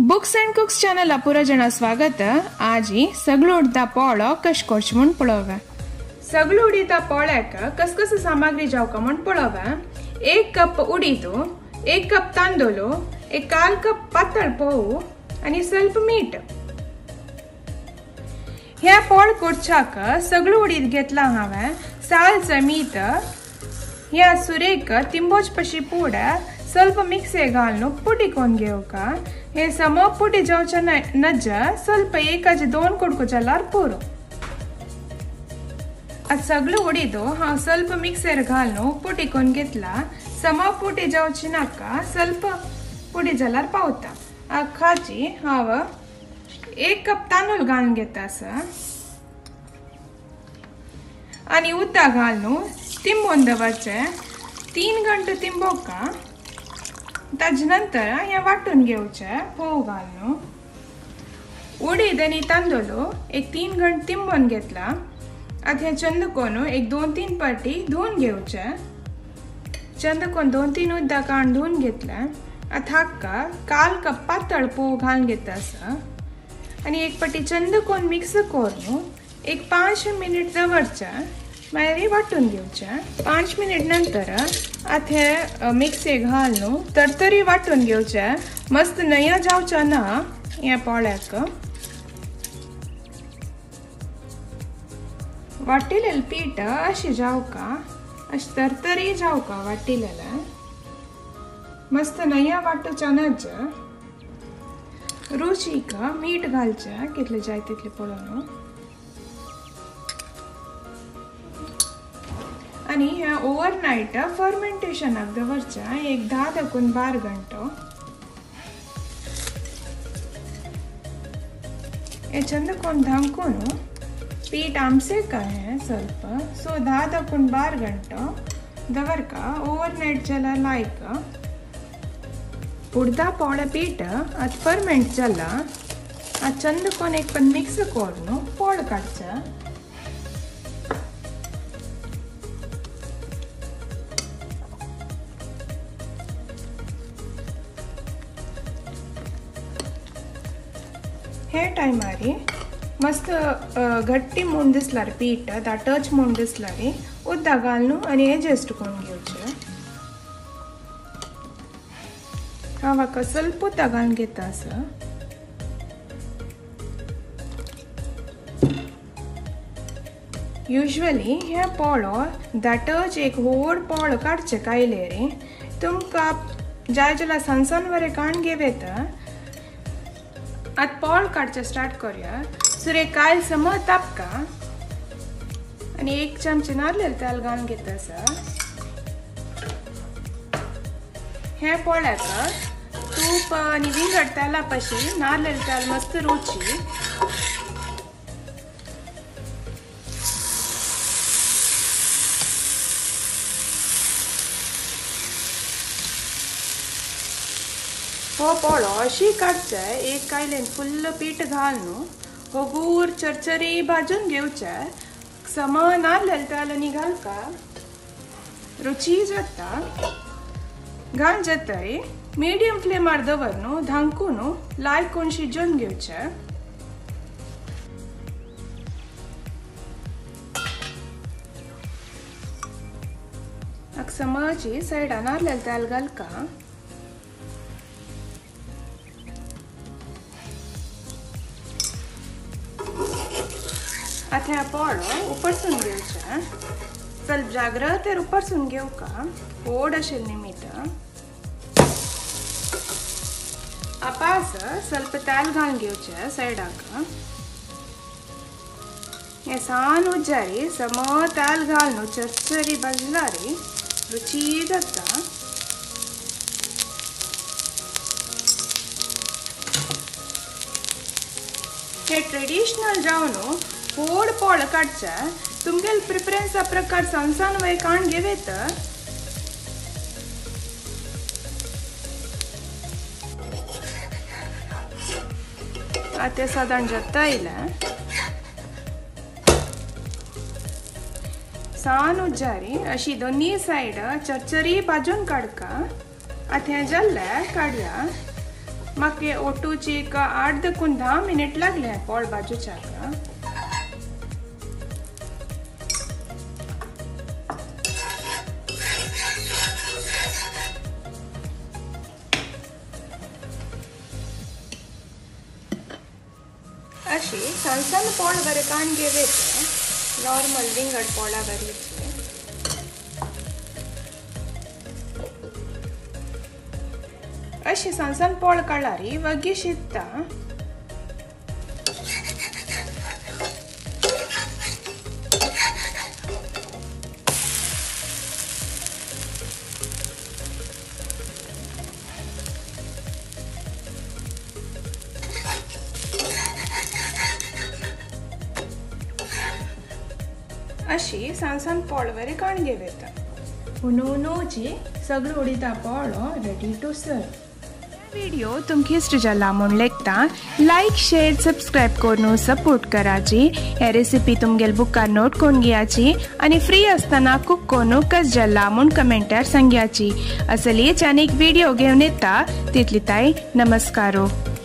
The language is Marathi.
बुक्स एंड कुक्स चॅनल पुरा जण स्वागत. आज सगळं उडता पोळो कश करच म्हण पळोव. सगळं उडीता पोळ्याक कस कस सामग्री जावका म्हण पळोव. 1 कप उडीदो, 1 कप तांदूळ, 1/4 कप पातळ पोळू आणि ಸ್ವಲ್ಪ मीठ. ह्या पोळ करच्याक सगळं उडीद घेतला हांवें. सालचं मीठ ह्या सुरेक तिंबोच पशी पूड ಸ್ವಲ್ಪ ಮಿಕ್ಸಿ घालून पुटी कोण घेवका. हे सम पुटी जावच्या नज ಸ್ವಲ್ಪ 1-2 कुडको जाल्यार पुरो. आज सगळं उडीदो हांव ಸ್ವಲ್ಪ मिक्सर घालून पुटी कोण घेतला. सम पुटी जावची नाका, ಸ್ವಲ್ಪ पुटी जाल्यार पावता. खाची हांव 1 कप तांदूळ घालून घेता आणि उदक घालून तिंबोन दवरचे. 3 घंटे तिंबोका. ताजे नंतर हे वाटून घेवचे पोव घालून. उडीद आणि तांदूळ 3 घंटे तिंबोन घेतला. आता हे चंदकोन 2-3 पाटी धुवून घेवचे. चंदकोन 2-3 उदक काढून धुवून घेतला. आता हाका 1/4 कप पातळ पोव घालून घेता आणि 1 पाटी चंदकोन मिक्स करून 5 मिनिट दवरचे. मागीर वाटून घेवचे. 5 मिनिट नंतर आता मिक्सी घालून तरतरी वाटून घेवचे. मस्त नया जावच्या ना या पोळ्याक. वाटिलेलं पीठ अशी जावका, अशी तरतरी जावका वाटिलेलं. मस्त नया वाटूच्या नज रुचीक मीठ घालचे कितले जाय तितले पळोवन. आणि ह्या ओव्हरनाईट फर्मेंटेशनाक दवरच्या 10-12 घंटो. हे चंदकोन धांकून पीठ आमसे का है ಸ್ವಲ್ಪ. सो 10-12 घंटो दवरका. ओव्हरनाईट जाला लायक उडदा पोळे पीठ आता फर्मेंट जाला. आ चंदकोन पण मिक्स करून पोळ काढचा. हे टायमारी मस्त घट्टी म्हूण दिसल्यार पीठ टच म्हूण दिसल्यार उदक घालून आणि एडजस्ट करून घेवचे. हांव हाका ಸ್ವಲ್ಪ उदक घालून घेता. युजली हे पोळो दाटच व्हड पोळ काडचे कायले तुमकां जाय जाल्यार सनसन वरें काण घेवेत. आता पोळ काढचे स्टार्ट करूया. सुरे कायल सम तापका आणि 1 चमचे नारळेल तेल घालून घेता. हे पोळ्याक तूप आणि विंगड तेला पाशी नारळेल तेल मस्त रुची. हो पोळो अशी काडचे. 1 कायलेन फुल्ल पीठ घालून होगूर चरचरी भाजून घेवचे. सम नारळेल तेल आनी घालका रुची जाता. घाल जातरी मीडियम फ्लेमार दवरून धांकून लायक कोण शिजोवन घेवचे. समची सायडा नारळेल तेल घालका. आता ह्या पोळो उपरसून घेवचे. ಸ್ವಲ್ಪ जाग्रतेर उपरसून घेवका. व्हड आशिल्लें मीठ. आपास ಸ್ವಲ್ಪ तेल घालून घेवचे सायडाक. हे सान उज्जारी सम तेल घालून चरचरी भाजल्यार रुची जाता. हे ट्रेडिशनल जावन व्हड पोळ काडचे. तुमगेल प्रिफरन्सा प्रकार सनसन वय काण घेवेत. आता साधारण जाता येयला. सान उज्जारी अशी दोन्ही साइड चरचरी भाजून काडका. आता हे जाल्ले काडया. म्हाका ओटूची एक 8-10 मिनिट लागले पोळ भाजूच्याक. अशी सण सण पोळ बरे काण घेवचे, नॉर्मल विंगड पोळा बरीचे. अशी सण सण पोळ काढारी वगी शिजता. अशी सण सण पोळ बरे काण घेवता. उनोची सगळं उडीता पोळो रेडी टू सर्व. वीडियो तुमकी इष्ट जाला म्हूण लेखता लाईक शेअर सबस्क्राईब करून सपोर्ट कराची. हे रेसिपी तुमगेल बुकार नोट करून घेयाची आणि फ्री असताना कुक करून कस जाला म्हूण कमेंटार सांग्याची. असलीच अनेक व्हिडिओ घेऊन येता तितली ताई नमस्कारो.